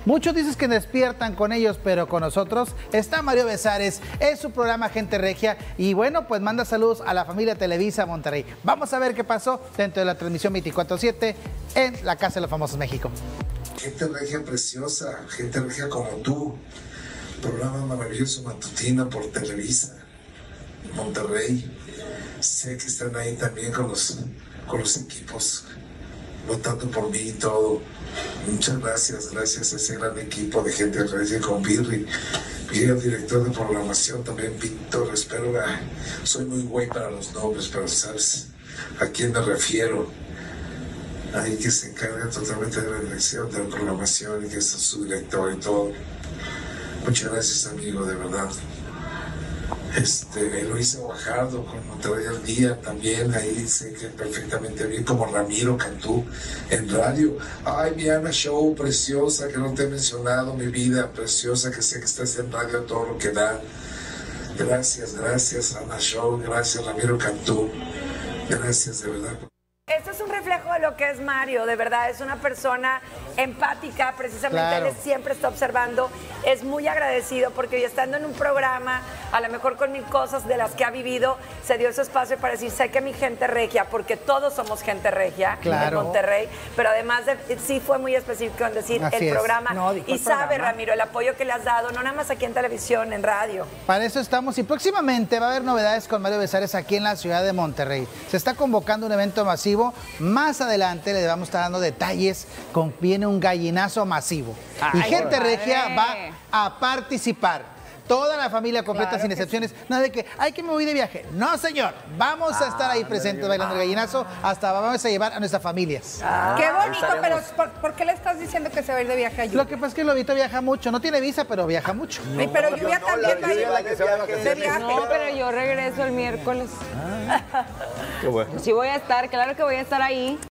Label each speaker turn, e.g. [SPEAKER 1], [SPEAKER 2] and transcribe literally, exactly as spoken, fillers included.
[SPEAKER 1] Muchos dicen que despiertan con ellos, pero con nosotros está Mario Besares, es su programa Gente Regia y bueno, pues manda saludos a la familia Televisa Monterrey. Vamos a ver qué pasó dentro de la transmisión veinticuatro siete en la Casa de los Famosos México.
[SPEAKER 2] Gente regia preciosa, gente regia como tú, programa maravilloso matutino por Televisa Monterrey. Sé que están ahí también con los, con los equipos, votando por mí y todo. Muchas gracias, gracias a ese gran equipo de gente regia con Virri. Y el director de programación también, Víctor. Espero, ah, soy muy güey para los nombres, pero sabes a quién me refiero. Ahí que se encarga totalmente de la dirección de la programación y que es su director y todo. Muchas gracias, amigo, de verdad. Este, Eloísa Guajardo con Monterrey al Día también, ahí sé que perfectamente bien, como Ramiro Cantú en radio. Ay, mi Ana Show, preciosa, que no te he mencionado, mi vida, preciosa, que sé que estás en radio todo lo que da. Gracias, gracias, Ana Show, gracias, Ramiro Cantú. Gracias, de verdad.
[SPEAKER 3] Esto es un reflejo de lo que es Mario, de verdad, es una persona empática, precisamente
[SPEAKER 1] Claro.
[SPEAKER 3] Él siempre está observando, es muy agradecido porque hoy estando en un programa, a lo mejor con mil cosas de las que ha vivido, se dio ese espacio para decir, sé que mi gente regia, porque todos somos gente regia
[SPEAKER 1] Claro.
[SPEAKER 3] en Monterrey, pero además de, sí fue muy específico en decir
[SPEAKER 1] Así
[SPEAKER 3] el
[SPEAKER 1] es.
[SPEAKER 3] programa,
[SPEAKER 1] No, dijo
[SPEAKER 3] y
[SPEAKER 1] el
[SPEAKER 3] sabe,
[SPEAKER 1] programa.
[SPEAKER 3] Ramiro, el apoyo que le has dado, no nada más aquí en televisión, en radio.
[SPEAKER 1] Para eso estamos y próximamente va a haber novedades con Mario Besares aquí en la ciudad de Monterrey. Se está convocando un evento masivo. Más adelante le vamos a estar dando detalles con viene un gallinazo masivo.
[SPEAKER 4] Ay,
[SPEAKER 1] y Gente
[SPEAKER 4] padre.
[SPEAKER 1] Regia va a participar. Toda la familia completa,
[SPEAKER 4] Claro
[SPEAKER 1] sin
[SPEAKER 4] que
[SPEAKER 1] excepciones. Nada de que, ay, que me voy de viaje. No, señor. Vamos a estar ahí presentes bailando el gallinazo. Hasta vamos a llevar a nuestras familias.
[SPEAKER 5] Qué bonito, pero ¿por, ¿por qué le estás diciendo que se va a ir de viaje allí?
[SPEAKER 1] Lo que pasa es que Lobito viaja mucho. No tiene visa, pero viaja mucho.
[SPEAKER 5] Ay, pero Lluvia también va a ir de viaje.
[SPEAKER 4] No, pero yo regreso el miércoles.
[SPEAKER 6] Qué bueno.
[SPEAKER 4] Sí voy a estar, claro que voy a estar ahí.